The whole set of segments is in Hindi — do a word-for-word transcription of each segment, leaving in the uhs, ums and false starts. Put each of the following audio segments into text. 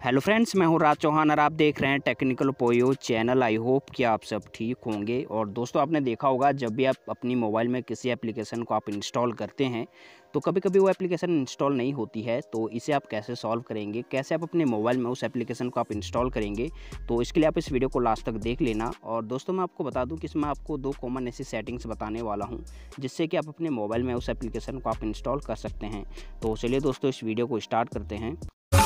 हेलो फ्रेंड्स, मैं हूं राज चौहान और आप देख रहे हैं टेक्निकल पोयो चैनल। आई होप कि आप सब ठीक होंगे। और दोस्तों, आपने देखा होगा जब भी आप अपनी मोबाइल में किसी एप्लीकेशन को आप इंस्टॉल करते हैं तो कभी कभी वो एप्लीकेशन इंस्टॉल नहीं होती है। तो इसे आप कैसे सॉल्व करेंगे, कैसे आप अपने मोबाइल में उस एप्लीकेशन को आप इंस्टॉल करेंगे, तो इसके लिए आप इस वीडियो को लास्ट तक देख लेना। और दोस्तों, मैं आपको बता दूं कि इसमें आपको दो कॉमन ऐसी सेटिंग्स बताने वाला हूं जिससे कि आप अपने मोबाइल में उस एप्लीकेशन को आप इंस्टॉल कर सकते हैं। तो चलिए दोस्तों, इस वीडियो को स्टार्ट करते हैं।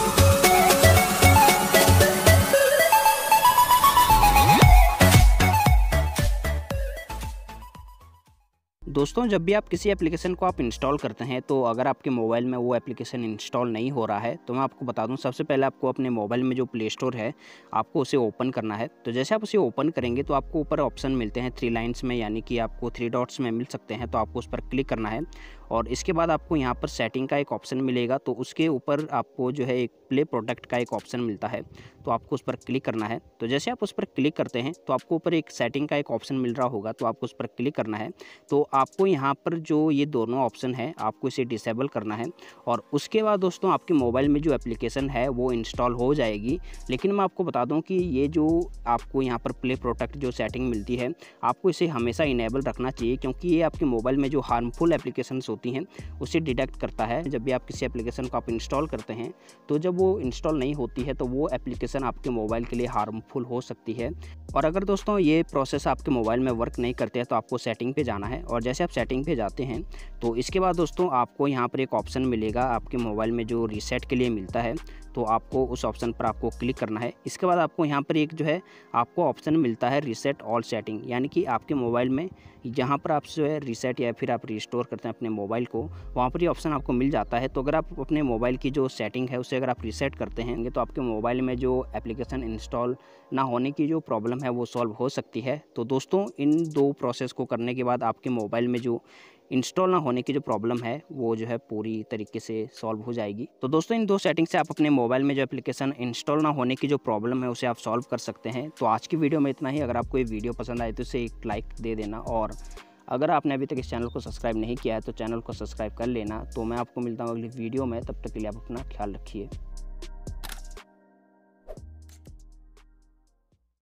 दोस्तों, जब भी आप किसी एप्लीकेशन को आप इंस्टॉल करते हैं तो अगर आपके मोबाइल में वो एप्लीकेशन इंस्टॉल नहीं हो रहा है तो मैं आपको बता दूं, सबसे पहले आपको अपने मोबाइल में जो प्ले स्टोर है आपको उसे ओपन करना है। तो जैसे आप उसे ओपन करेंगे तो आपको ऊपर ऑप्शन मिलते हैं थ्री लाइन्स में, यानी कि आपको थ्री डॉट्स में मिल सकते हैं। तो आपको उस पर क्लिक करना है और इसके बाद आपको यहाँ पर सेटिंग का एक ऑप्शन मिलेगा। तो उसके ऊपर आपको जो है एक प्ले प्रोटेक्ट का एक ऑप्शन मिलता है, तो आपको उस पर क्लिक करना है। तो जैसे आप उस पर क्लिक करते हैं तो आपको ऊपर एक सेटिंग का एक ऑप्शन मिल रहा होगा, तो आपको उस पर क्लिक करना है। तो आपको यहाँ पर जो ये दोनों ऑप्शन है आपको इसे डिसेबल करना है और उसके बाद दोस्तों आपके मोबाइल में जो एप्लीकेशन है वो इंस्टॉल हो जाएगी। लेकिन मैं आपको बता दूं कि ये जो आपको यहाँ पर प्ले प्रोटेक्ट जो सेटिंग मिलती है आपको इसे हमेशा इनेबल रखना चाहिए, क्योंकि ये आपके मोबाइल में जो हार्मफुल एप्लीकेशंस होती हैं उसे डिटेक्ट करता है। जब भी आप किसी एप्लीकेशन को आप इंस्टॉल करते हैं तो जब वो इंस्टॉल नहीं होती है तो वो एप्लीकेशन आपके मोबाइल के लिए हार्मफुल हो सकती है। और अगर दोस्तों ये प्रोसेस आपके मोबाइल में वर्क नहीं करते हैं तो आपको सेटिंग पे जाना है और जैसे आप सेटिंग पे जाते हैं तो इसके बाद दोस्तों आपको यहाँ पर एक ऑप्शन मिलेगा आपके मोबाइल में जो रीसेट के लिए मिलता है, तो आपको उस ऑप्शन पर आपको क्लिक करना है। इसके बाद आपको यहाँ पर एक जो है आपको ऑप्शन मिलता है रीसेट ऑल सेटिंग, यानी कि आपके मोबाइल में जहाँ पर आप जो है रीसेट या फिर आप रिस्टोर करते हैं अपने मोबाइल को, वहाँ पर ये ऑप्शन आपको मिल जाता है। तो अगर आप अपने मोबाइल की जो सेटिंग है उसे अगर आप रीसेट करते हैं तो आपके मोबाइल में जो एप्लीकेशन इंस्टॉल ना होने की जो प्रॉब्लम है वो सॉल्व हो सकती है। तो दोस्तों, इन दो प्रोसेस को करने के बाद आपके मोबाइल में जो इंस्टॉल ना होने की जो प्रॉब्लम है वो जो है पूरी तरीके से सॉल्व हो जाएगी। तो दोस्तों, इन दो सेटिंग से आप अपने मोबाइल में जो एप्लीकेशन इंस्टॉल ना होने की जो प्रॉब्लम है उसे आप सॉल्व कर सकते हैं। तो आज की वीडियो में इतना ही। अगर आपको ये वीडियो पसंद आए तो इसे एक लाइक दे देना और अगर आपने अभी तक इस चैनल को सब्सक्राइब नहीं किया है तो चैनल को सब्सक्राइब कर लेना। तो मैं आपको मिलता हूँ अगली वीडियो में, तब तक के लिए आप अपना ख्याल रखिए।